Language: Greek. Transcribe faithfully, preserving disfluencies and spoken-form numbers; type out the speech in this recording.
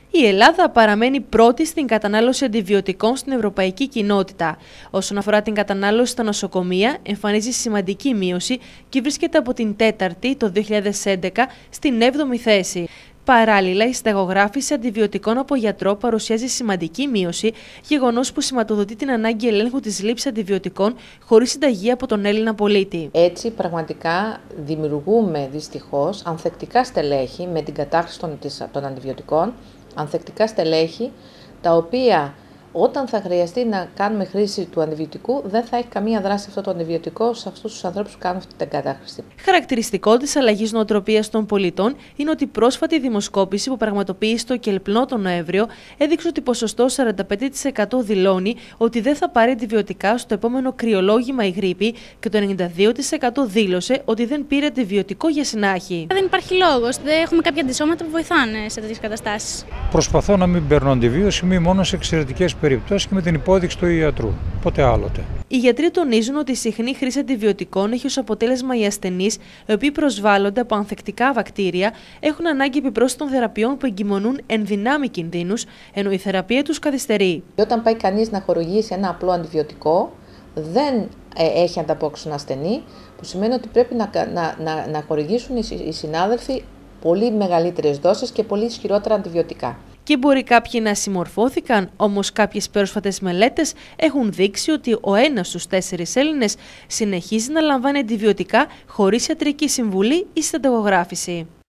Η Ελλάδα παραμένει πρώτη στην κατανάλωση αντιβιωτικών στην ευρωπαϊκή κοινότητα. Όσον αφορά την κατανάλωση στα νοσοκομεία, εμφανίζει σημαντική μείωση και βρίσκεται από την τέταρτη το δύο χιλιάδες έντεκα στην έβδομη θέση. Παράλληλα, η συνταγογράφηση αντιβιωτικών από γιατρό παρουσιάζει σημαντική μείωση, γεγονός που σηματοδοτεί την ανάγκη ελέγχου της λήψης αντιβιωτικών χωρίς συνταγή από τον Έλληνα πολίτη. Έτσι, πραγματικά δημιουργούμε δυστυχώς ανθεκτικά στελέχη με την κατάχρηση των, των αντιβιωτικών, ανθεκτικά στελέχη, τα οποία όταν θα χρειαστεί να κάνουμε χρήση του αντιβιωτικού, δεν θα έχει καμία δράση αυτό το αντιβιωτικό σε αυτούς τους ανθρώπους που κάνουν αυτή την κατάχρηση. Χαρακτηριστικό της αλλαγής νοοτροπίας των πολιτών είναι ότι η πρόσφατη δημοσκόπηση που πραγματοποιεί στο Κελπνό τον Νοέμβριο έδειξε ότι ποσοστό σαράντα πέντε τοις εκατό δηλώνει ότι δεν θα πάρει αντιβιωτικά στο επόμενο κρυολόγημα ή γρίπη και το ενενήντα δύο τοις εκατό δήλωσε ότι δεν πήρε αντιβιωτικό για συνάχη. Δεν υπάρχει λόγος. Δεν έχουμε κάποια αντισώματα που βοηθάνε σε τέτοιες καταστάσεις. Προσπαθώ να μην παίρνω αντιβίωση μόνο σε εξαιρετικές περιπτώσεις και με την υπόδειξη του ιατρού. Ποτέ άλλοτε. Οι γιατροί τονίζουν ότι η συχνή χρήση αντιβιωτικών έχει ως αποτέλεσμα οι ασθενείς, οι οποίοι προσβάλλονται από ανθεκτικά βακτήρια, έχουν ανάγκη επιπρόσθετων θεραπείων που εγκυμονούν ενδυνάμει κινδύνους, ενώ η θεραπεία τους καθυστερεί. Όταν πάει κανείς να χορηγήσει ένα απλό αντιβιωτικό, δεν ε, έχει ανταπόκριση στον ασθενή, που σημαίνει ότι πρέπει να, να, να, να χορηγήσουν οι, οι συνάδελφοι πολύ μεγαλύτερες δόσεις και πολύ ισχυρότερα αντιβιωτικά. Και μπορεί κάποιοι να συμμορφώθηκαν, όμως κάποιες πρόσφατες μελέτες έχουν δείξει ότι ο ένας στους τέσσερις Έλληνες συνεχίζει να λαμβάνει αντιβιωτικά χωρίς ιατρική συμβουλή ή συνταγογράφηση.